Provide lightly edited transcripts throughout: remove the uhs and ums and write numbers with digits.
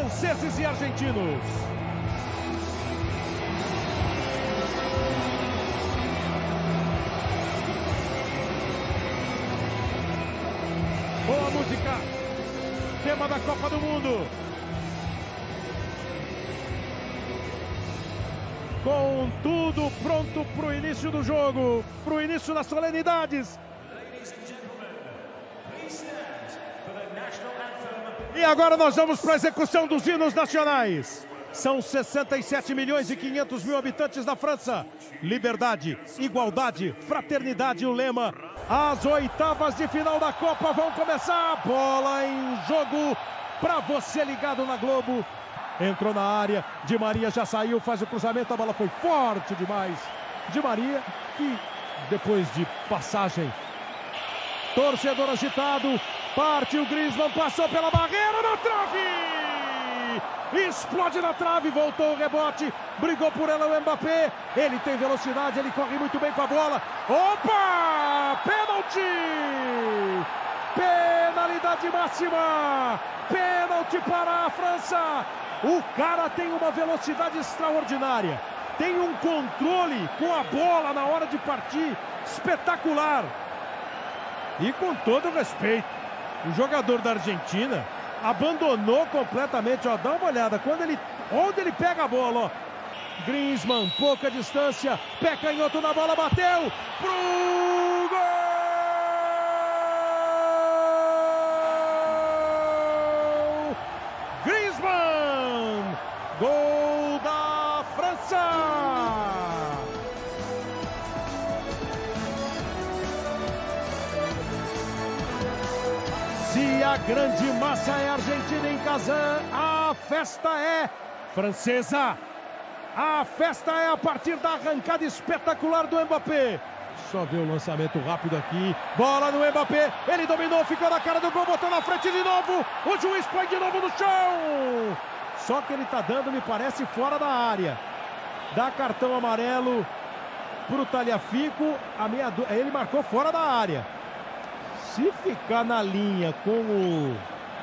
franceses e argentinos. Boa música, tema da Copa do Mundo. Com tudo pronto para o início do jogo, para o início das solenidades. E agora nós vamos para a execução dos hinos nacionais. São 67 milhões e 500 mil habitantes da França. Liberdade, igualdade, fraternidade, o lema. As oitavas de final da Copa vão começar. Bola em jogo para você ligado na Globo. Entrou na área, Di Maria já saiu, faz o cruzamento, a bola foi forte demais. Di Maria, que depois de passagem, torcedor agitado, parte o Griezmann, passou pela barreira, na trave! Explode na trave, voltou o rebote, brigou por ela o Mbappé, ele tem velocidade, ele corre muito bem com a bola. Opa! Pênalti! Penalidade máxima! Pênalti para a França! O cara tem uma velocidade extraordinária, tem um controle com a bola na hora de partir espetacular. E com todo respeito, o jogador da Argentina abandonou completamente, ó, dá uma olhada, onde ele pega a bola, ó. Griezmann, pouca distância, pé canhoto na bola, bateu pro gol! Griezmann, gol da França! Se a grande massa é argentina em Kazan, a festa é francesa. A festa é a partir da arrancada espetacular do Mbappé. Só ver o lançamento rápido aqui. Bola no Mbappé. Ele dominou, ficou na cara do gol, botou na frente de novo. O juiz põe de novo no chão. Só que ele tá dando, me parece, fora da área. Dá cartão amarelo pro Tagliafico. Ele marcou fora da área. Se ficar na linha com o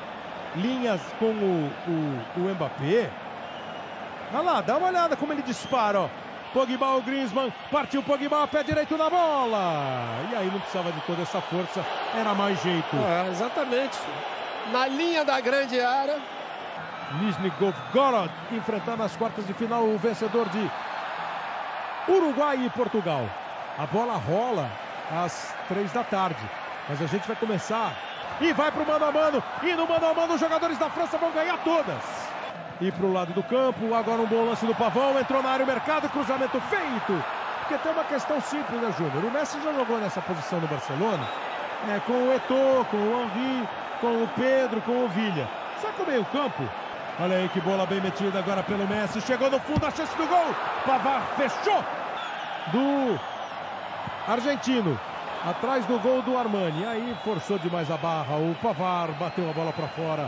Mbappé, olha lá, dá uma olhada como ele dispara, ó. Pogba, o Griezmann, partiu Pogba, pé direito na bola. E aí não precisava de toda essa força, era mais jeito. Exatamente. Na linha da grande área. Nizhny Novgorod enfrentar nas quartas de final o vencedor de Uruguai e Portugal. A bola rola às 3 da tarde. Mas a gente vai começar e vai para o mano a mano. E no mano a mano os jogadores da França vão ganhar todas. E para o lado do campo, agora um bom lance do Pavão. Entrou na área o Mercado, cruzamento feito. Porque tem uma questão simples, né, Júnior? O Messi já jogou nessa posição no Barcelona. Com o Eto'o, com o Henry, com o Pedro, com o Villa. Só que o meio campo, olha aí que bola bem metida agora pelo Messi. Chegou no fundo, a chance do gol. Pavard fechou do argentino. Atrás do gol do Armani. Aí forçou demais a barra. O Pavard bateu a bola para fora.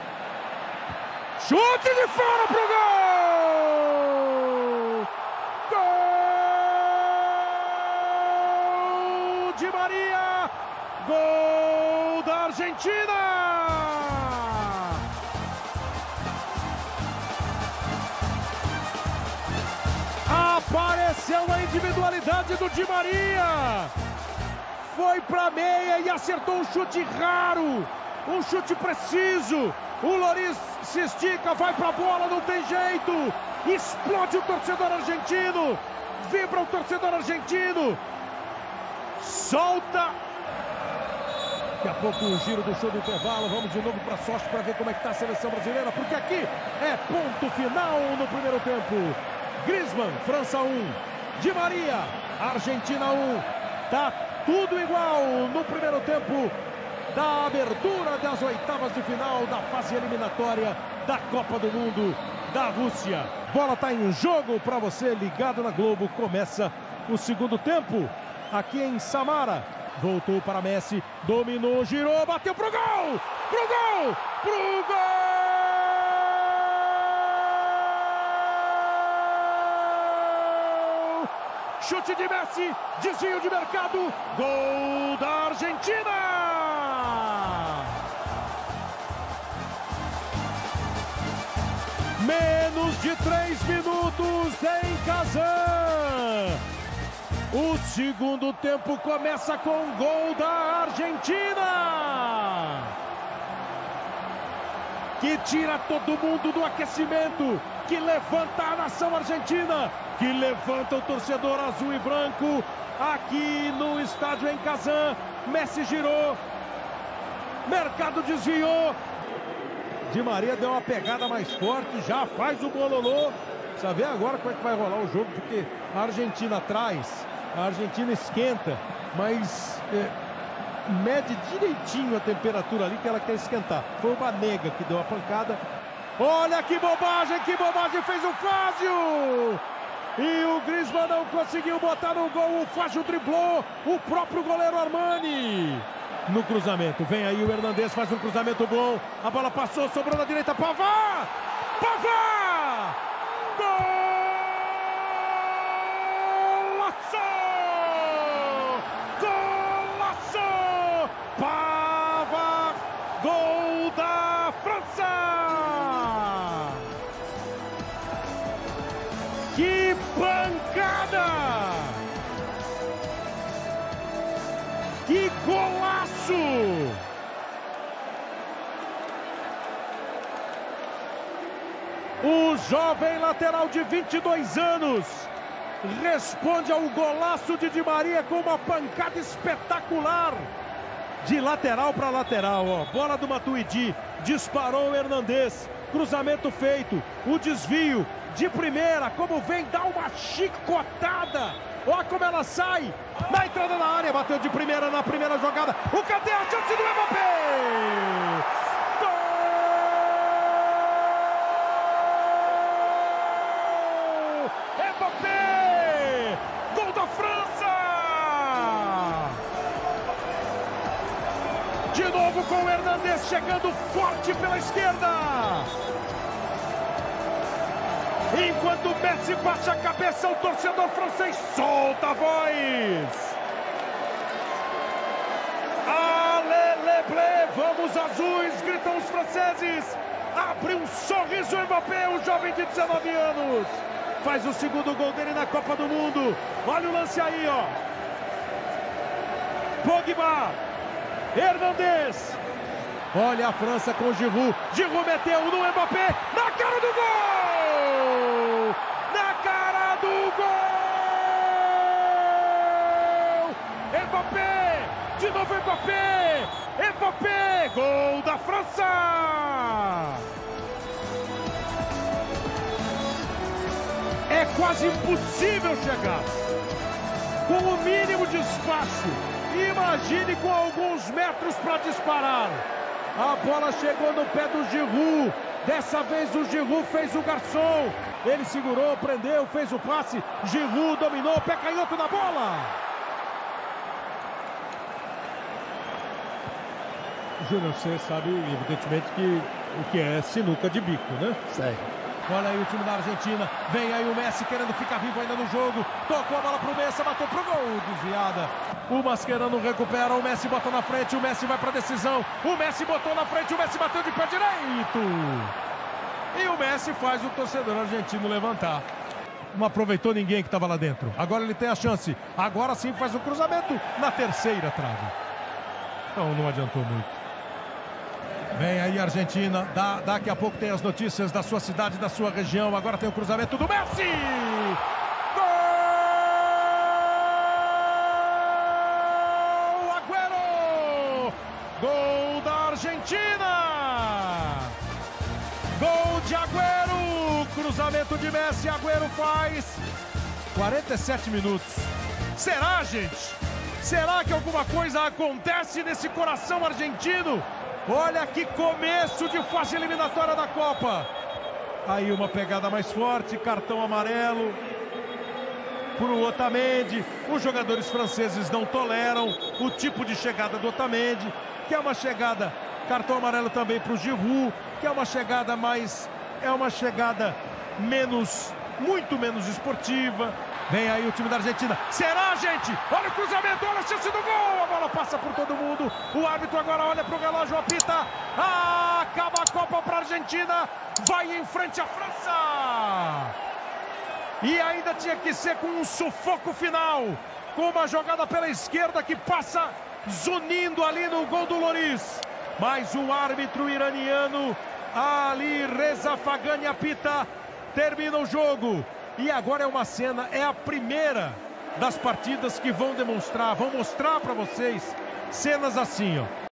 Chute de fora pro gol! Gol de Maria! Gol da Argentina! Apareceu a individualidade do Di Maria! Foi pra meia e acertou um chute raro, um chute preciso. O Lloris se estica, vai pra bola, não tem jeito. Explode o torcedor argentino, vibra o torcedor argentino. Solta. Daqui a pouco o giro do show do intervalo. Vamos de novo pra sorte para ver como é que tá a seleção brasileira, porque aqui é ponto final no primeiro tempo. Griezmann, França 1, Di Maria, Argentina 1. Tá tudo igual no primeiro tempo da abertura das oitavas de final da fase eliminatória da Copa do Mundo da Rússia. Bola tá em jogo para você ligado na Globo. Começa o segundo tempo aqui em Samara. Voltou para Messi, dominou, girou, bateu pro gol! Pro gol! Pro gol! Chute de Messi, desvio de Mercado, gol da Argentina! Menos de 3 minutos em Kazan. O segundo tempo começa com o gol da Argentina, que tira todo mundo do aquecimento, que levanta a nação argentina, que levanta o torcedor azul e branco aqui no estádio em Kazan. Messi girou, Mercado desviou, Di Maria deu uma pegada mais forte, já faz o bololô. Precisa ver agora como é que vai rolar o jogo, porque a Argentina traz, a Argentina esquenta, mas mede direitinho a temperatura ali que ela quer esquentar. Foi o Banega que deu a pancada. Olha que bobagem fez o Fázio! E o Griezmann não conseguiu botar no gol, o Fázio driblou o próprio goleiro Armani. No cruzamento, vem aí o Hernandez, faz um cruzamento bom, a bola passou, sobrou na direita, Pavard! Pavard! Golaço! Pavard, gol da França! Que pancada! Que golaço! O jovem lateral de 22 anos responde ao golaço de Di Maria com uma pancada espetacular. De lateral para lateral, ó. Bola do Matuidi, disparou o Hernandez, cruzamento feito, o desvio de primeira, como vem, dá uma chicotada. Olha como ela sai na entrada da área, bateu de primeira na primeira jogada. O cadê a chance do Mbappé? Gol! Mbappé! Gol da França! De novo com o Hernandez chegando forte pela esquerda. Enquanto Messi baixa a cabeça, o torcedor francês solta a voz. Allez, blé, vamos azuis, gritam os franceses. Abre um sorriso o Mbappé, o jovem de 19 anos. Faz o segundo gol dele na Copa do Mundo. Olha o lance aí, ó. Pogba, Hernandez. Olha a França com o Giroud. Giroud meteu no Mbappé, na cara do gol! Na cara do gol! Mbappé! De novo Mbappé! Mbappé! Gol da França! É quase impossível chegar com o mínimo de espaço. Imagine com alguns metros para disparar. A bola chegou no pé do Giroud. Dessa vez o Giroud fez o garçom. Ele segurou, prendeu, fez o passe. Giroud dominou, pé canhoto na bola. Júnior, você sabe evidentemente que o que é sinuca de bico, né? Sério. Olha aí o time da Argentina. Vem aí o Messi querendo ficar vivo ainda no jogo. Tocou a bola pro Messi, bateu pro gol. Desviada. O Mascherano recupera. O Messi bota na frente. O Messi vai pra decisão. O Messi botou na frente. O Messi bateu de pé direito. E o Messi faz o torcedor argentino levantar. Não aproveitou ninguém que estava lá dentro. Agora ele tem a chance. Agora sim faz o cruzamento na terceira trave. Então não adiantou muito. Vem aí a Argentina, daqui a pouco tem as notícias da sua cidade, da sua região. Agora tem o cruzamento do Messi! Gol! Agüero! Gol da Argentina! Gol de Agüero! Cruzamento de Messi, Agüero faz 47 minutos. Será, gente? Será que alguma coisa acontece nesse coração argentino? Olha que começo de fase eliminatória da Copa. Aí uma pegada mais forte, cartão amarelo para o Otamendi. Os jogadores franceses não toleram o tipo de chegada do Otamendi, que é uma chegada, cartão amarelo também para o Giroud, que é uma chegada mais, muito menos esportiva. Vem aí o time da Argentina. Será, gente? Olha o cruzamento, olha a chance do gol. A bola passa por todo mundo. O árbitro agora olha para o relógio, apita. Acaba a Copa para a Argentina. Vai em frente à França. E ainda tinha que ser com um sufoco final. Com uma jogada pela esquerda que passa zunindo ali no gol do Lloris. Mas o árbitro iraniano, Ali Reza Fagani, apita. Termina o jogo. E agora é uma cena, é a primeira das partidas que vão mostrar para vocês cenas assim, ó.